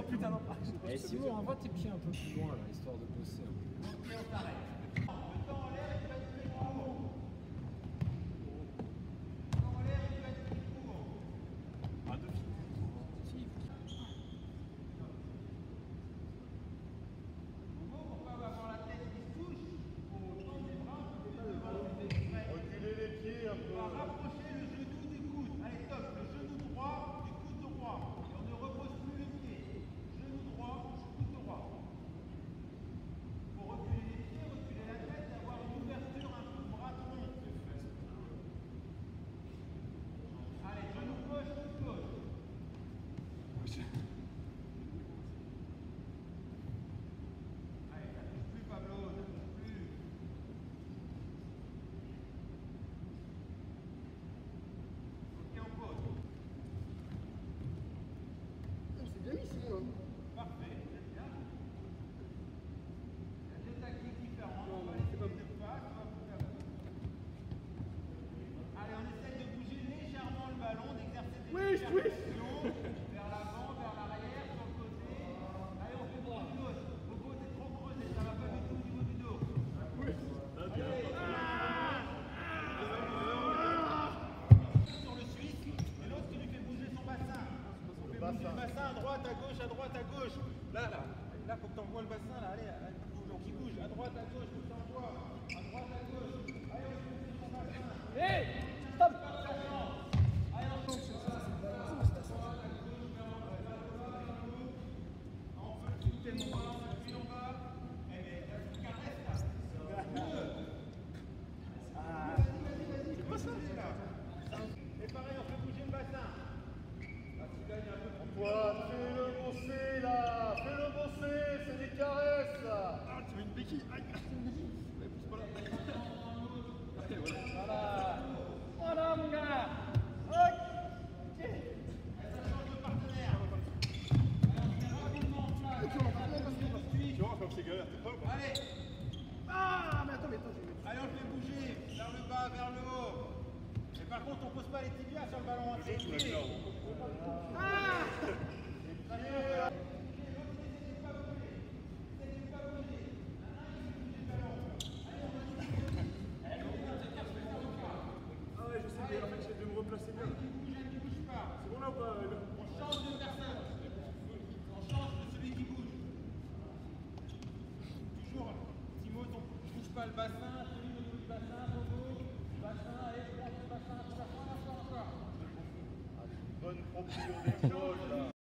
Oh putain, non. Et Simon, envoie tes pieds un peu plus loin, là, histoire de bosser. Ok, on s'arrête. Le temps en l'air, il va être très court. Le temps en l'air, il va être très court. Ah, deux filles. Pour pas avoir la tête qui se touche, il faut tendre les bras, reculer les pieds un peu. On va rapprocher le genou du coude. Allez, top, le genou droit du coude droit. Et on ne repose plus les pieds. Genou droit, coude droit. Il faut reculer les pieds, reculer la tête et avoir une ouverture un peu bras tronc. Allez, genou gauche, coude gauche. Allez, ça touche plus Pablo, ça touche plus. Ok, on pose. C'est bien mis, Simon. Parfait, c'est bien. Il y a deux tactiques différentes. On va essayer de pas, ça va vous faire. Allez, on essaie de bouger légèrement le ballon, d'exercer des légères pressions vers l'avant, vers l'arrière, sur le côté. Allez, on fait droit, gauche. Bobo, t'es trop creusé, ça va pas du tout au niveau du dos. Sur le suisse, et l'autre qui lui fait bouger son bassin. On fait bouger le bassin à droite, à gauche, à droite, à gauche. Là, faut que t'envoies le bassin, là, allez, qui bouge, à droite, à gauche, faut que t'envoies, à droite, à gauche. Allez, on fait bouger son bassin. Hey, stop. Allez, on fait on peut tout tellement bas, on appuie en bas. Eh bien, tu caresses là. Vas-y. C'est pas ça, et pareil, on fait bouger le bassin. Là, tu gagnes un peu. Antoine, fais-le bosser là. Fais-le bosser, c'est des caresses là. Ah, tu veux une béquille. Aïe. Mais pousse pas là. Allez, voilà. Voilà. Voilà, mon gars. Ok. Ça change de partenaire. Allez, on se met rapidement en place. Tu vois, comme c'est galère, t'es pas ou pas? Allez. Ah, mais attends, j'ai. Allez, on le fait bouger vers le bas, vers le haut. Mais par contre, on pose pas les tibias sur le ballon. Le jeu, tu l'as clair. Ah ouais, je sais, mais en fait, j'essaie de me replacer bien. Qui bouge pas. C'est bon là ou pas? On change de personne. On change de celui qui bouge. Toujours, Timo, ne bouge pas le bassin, celui au niveau du bassin, Bobo, bassin, allez, droite du bassin, encore. Bonne propulsion d'épaule là.